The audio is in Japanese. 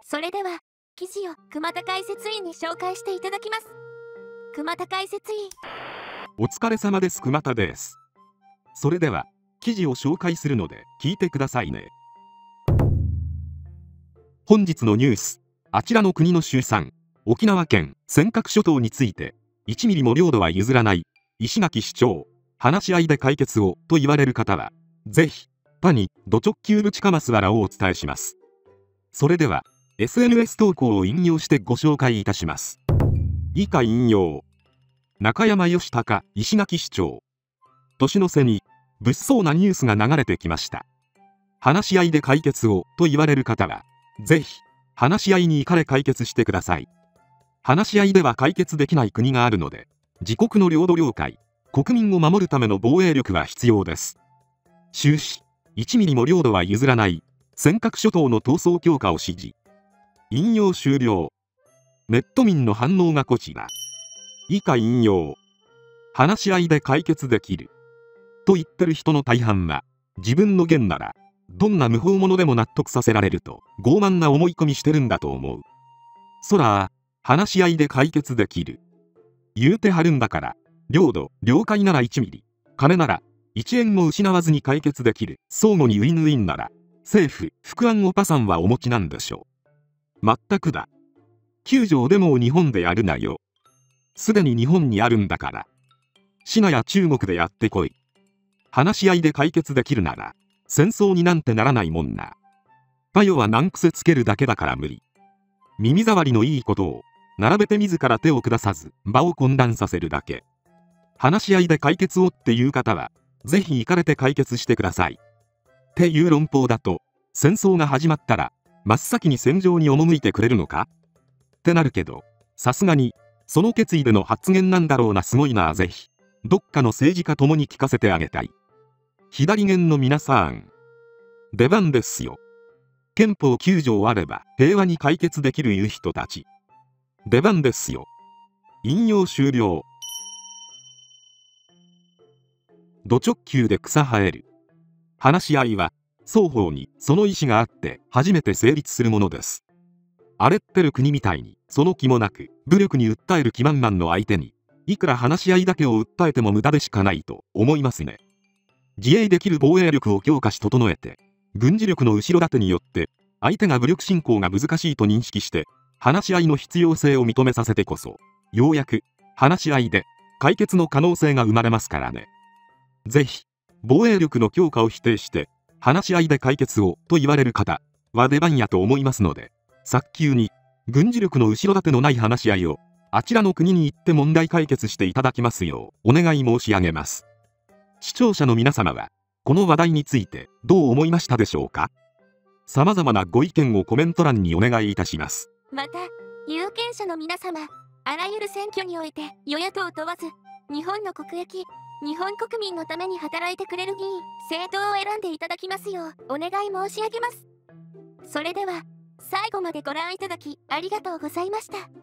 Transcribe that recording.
それでは、記事を熊田解説員に紹介していただきます。熊田解説員。 お疲れ様です。熊田です。それでは、記事を紹介するので聞いてくださいね。本日のニュース、あちらの国の衆参、沖縄県尖閣諸島について、1ミリも領土は譲らない、石垣市長、話し合いで解決をと言われる方は、ぜひ、パニ、ド直球ぶちかますわらをお伝えします。それでは、SNS 投稿を引用してご紹介いたします。以下引用。中山義隆、石垣市長。年の瀬に、物騒なニュースが流れてきました。話し合いで解決をと言われる方は、ぜひ、話し合いに行かれ解決してください。話し合いでは解決できない国があるので、自国の領土領海、国民を守るための防衛力は必要です。終始、1ミリも領土は譲らない、尖閣諸島の闘争強化を指示。引用終了。ネット民の反応がこちら。以下引用。話し合いで解決できる。と言ってる人の大半は、自分の言なら、どんな無法者でも納得させられると、傲慢な思い込みしてるんだと思う。そら、話し合いで解決できる。言うてはるんだから、領土、領海なら1ミリ、金なら、1円も失わずに解決できる、相互にウィンウィンなら、政府、副案をパさんはお持ちなんでしょう。まったくだ。9条でも日本でやるなよ。すでに日本にあるんだから。シナや中国でやってこい。話し合いで解決できるなら、戦争になんてならないもんな。パヨは難癖つけるだけだから無理。耳障りのいいことを、並べて自ら手を下さず、場を混乱させるだけ。話し合いで解決をっていう方は、ぜひ行かれて解決してください。っていう論法だと、戦争が始まったら、真っ先に戦場に赴いてくれるのかってなるけど、さすがに、その決意での発言なんだろうな。すごいな。ぜひ、どっかの政治家ともに聞かせてあげたい。左舷の皆さん、出番ですよ。憲法9条あれば平和に解決できるいう人たち。出番ですよ。引用終了。ド直球で草生える。話し合いは、双方にその意思があって初めて成立するものです。荒れってる国みたいにその気もなく武力に訴える気満々の相手にいくら話し合いだけを訴えても無駄でしかないと思いますね。自衛できる防衛力を強化し整えて軍事力の後ろ盾によって相手が武力侵攻が難しいと認識して話し合いの必要性を認めさせてこそようやく話し合いで解決の可能性が生まれますからね。ぜひ防衛力の強化を否定して話し合いで解決をと言われる方は出番やと思いますので、早急に軍事力の後ろ盾のない話し合いをあちらの国に行って問題解決していただきますようお願い申し上げます。視聴者の皆様はこの話題についてどう思いましたでしょうか。様々なご意見をコメント欄にお願いいたします。 また、有権者の皆様、あらゆる選挙において与野党問わず、日本の国益、日本国民のために働いてくれる議員、政党を選んでいただきますようお願い申し上げます。それでは、最後までご覧いただきありがとうございました。